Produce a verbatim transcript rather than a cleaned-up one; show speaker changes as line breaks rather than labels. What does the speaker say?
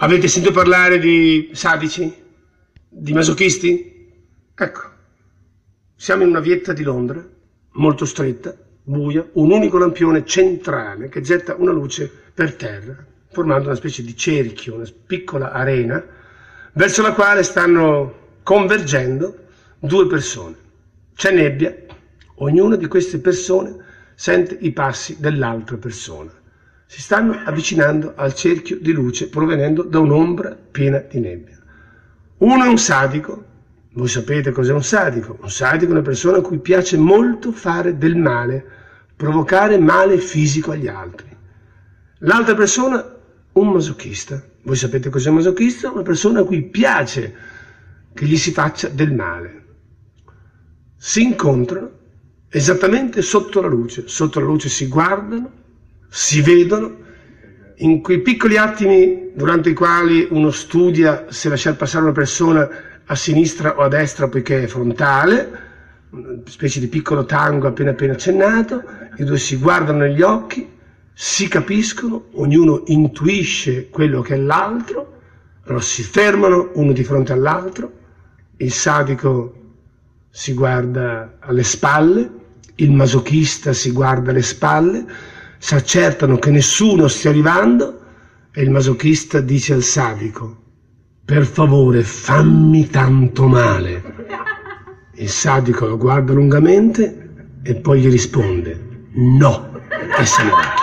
Avete sentito parlare di sadici? Di masochisti? Ecco, siamo in una vietta di Londra, molto stretta, buia, un unico lampione centrale che getta una luce per terra, formando una specie di cerchio, una piccola arena, verso la quale stanno convergendo due persone. C'è nebbia, ognuna di queste persone sente i passi dell'altra persona. Si stanno avvicinando al cerchio di luce provenendo da un'ombra piena di nebbia. Uno è un sadico. Voi sapete cos'è un sadico? Un sadico è una persona a cui piace molto fare del male, provocare male fisico agli altri. L'altra persona, un masochista. Voi sapete cos'è un masochista? Una persona a cui piace che gli si faccia del male. Si incontrano esattamente sotto la luce. Sotto la luce si guardano, si vedono, in quei piccoli attimi durante i quali uno studia se lasciar passare una persona a sinistra o a destra poiché è frontale, una specie di piccolo tango appena appena accennato, i due si guardano negli occhi, si capiscono, ognuno intuisce quello che è l'altro, allora si fermano uno di fronte all'altro, il sadico si guarda alle spalle, il masochista si guarda alle spalle, si accertano che nessuno stia arrivando e il masochista dice al sadico: per favore fammi tanto male. Il sadico lo guarda lungamente e poi gli risponde: no, e se ne va.